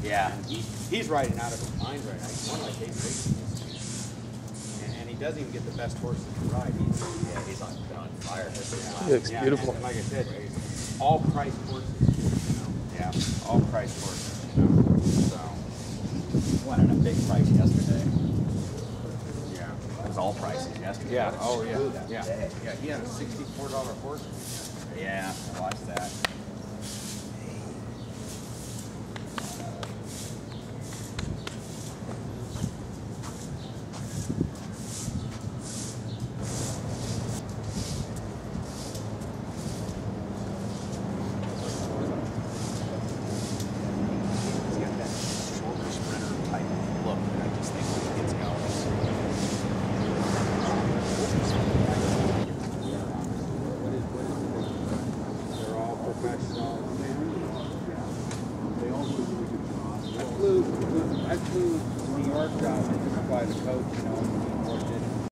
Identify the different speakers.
Speaker 1: Yeah.
Speaker 2: And he's riding out of his mind right now. He's one like Hayes Racing used to be. And he doesn't even get the best horses to ride.
Speaker 1: He's on fire.
Speaker 3: He looks beautiful.
Speaker 2: And like I said, all price horses. You know? Yeah, all price horses. You know? So
Speaker 1: He went at a big price yesterday.
Speaker 2: yeah.
Speaker 1: It was all prices yesterday.
Speaker 2: Yeah.
Speaker 1: It
Speaker 2: Oh
Speaker 1: was
Speaker 2: yeah.
Speaker 1: smooth that
Speaker 2: Yeah.
Speaker 1: day.
Speaker 2: Yeah. He had a $64 horse.
Speaker 1: Yeah, I watched that. He's got that shoulder sprinter type look that I just think when he gets going.
Speaker 2: They're all professional. They all do a really good job. I flew to New York by the coach, you know.